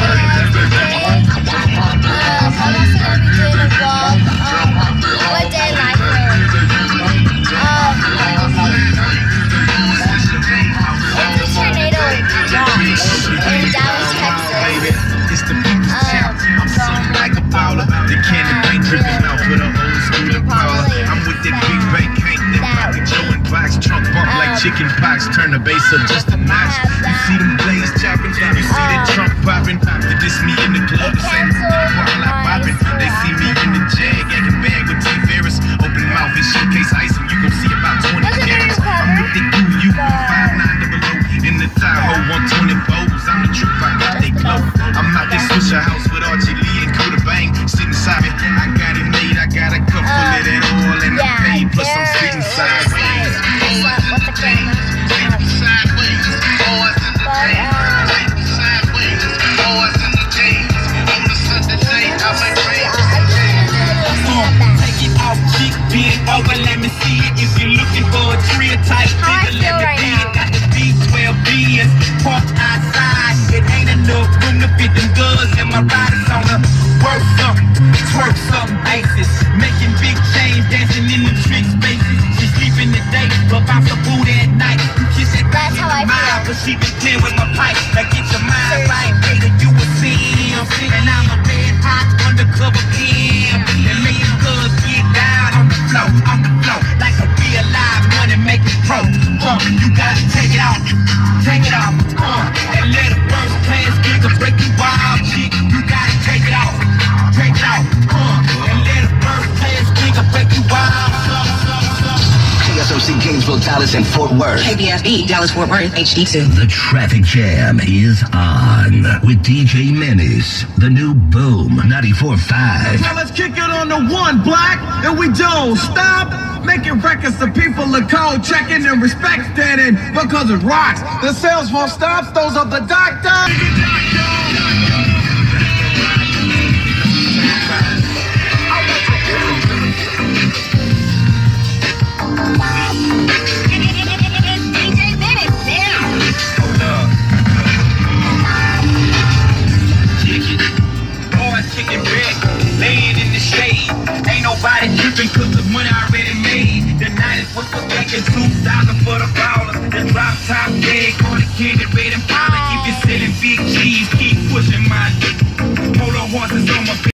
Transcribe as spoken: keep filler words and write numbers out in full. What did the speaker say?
Chicken pox, turn the bass up just a notch. You see them blaze chopping, you see that trunk popping. They diss me in the club, the same while I popping. They see me in the jag, acting bag with T Ferris. Open mouth and showcase ice, and you gon' see about twenty carats. I'm with the goo, you five nine double O in the Tahoe one twenty-fours. I'm the truth, I got they glow. I'm out there Swisher House with Archie Lee and Kuda Bang. Sitting side, I got it made, I got a cup full of that oil and I paid. Plus I'm sitting sideways. Over, let me see it. If you're looking for a trio type figure, let me be it. Got the B twelve B's parked outside. It ain't enough room to fit them guns, and my riders on the work something, twerk something basis. Making big change, dancing in the trick spaces. She sleeping today, but bounce a booty at night. She said that's how I feel, but she been playing with my pipe. Now get your mind right, later you will see. I'm sitting, I'm a red hot undercover pimp, and making girls get down on the floor, on the floor, like a real live money making pro. Uh, you gotta take it off, take it off, uh, and let a first class nigga break you wild, chick. You gotta take it off, take it off, uh, and let a first class nigga break you wild. K S O C Gainesville, Dallas, and Fort Worth. K B S B, Dallas, Fort Worth, H D two. The Traffic Jam is on with D J Menace, the new Boom ninety-four point five. Now let's kick it on the one, Black, and we don't stop making records so people are cold, checking and respecting it because it rocks. The sales won't stop, those are the doctors. Laying in the shade, ain't nobody tripping cause the money already made. The night is what's for making two thousand for the ballers. The drop top bag on the candy red and powder. Keep you selling big cheese, keep pushing my dick. Hold on horses on my